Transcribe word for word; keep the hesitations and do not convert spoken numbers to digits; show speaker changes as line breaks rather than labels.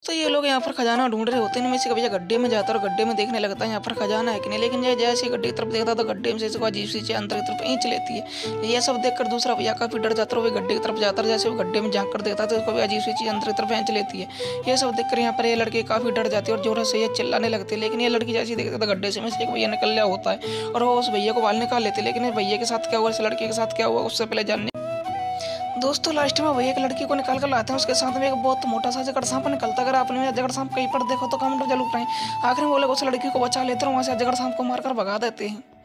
तो ये लोग यहाँ पर खजाना ढूंढ रहे होते हैं, इनमें से कभी गड्ढे में जाता है और गड्ढे में देखने लगता है यहाँ पर खजाना है कि नहीं, लेकिन ये जैसे गड्ढे की तरफ देखता तो गड्ढे में से इसको अजीब सी चीज अंदर की तरफ खींच लेती है। ये सब देखकर दूसरा भैया काफी डर जाता है, वो गड्ढे की तरफ जाता है, जैसे वो गड्ढे में झांक कर देखता है तो उसको भी अजीब सी चीज अंदर की तरफ खींच लेती है। ये सब देखकर यहाँ पर ये लड़की काफी डर जाती है और जोर से ये चिल्लाने लगती है। लेकिन ये लड़की जैसे देखता था गड्ढे से में से एक भैया निकल लिया होता है और वो उस भैया को बाहर निकाल लेती है। लेकिन इस भैया के साथ क्या हुआ, इस लड़की के साथ क्या हुआ, उससे पहले जानने दोस्तों लास्ट में भैया एक लड़की को निकाल कर लाते हैं, उसके साथ में एक बहुत मोटा सा जगड़ सांप निकलता है। अगर आपने मेरा जगड़ सांप कहीं पर देखो तो कमेंट जरूर करें। आखिर में वो लोग उस लड़की को बचा लेते हैं, वहां से जगड़ सांप को मारकर भगा देते हैं।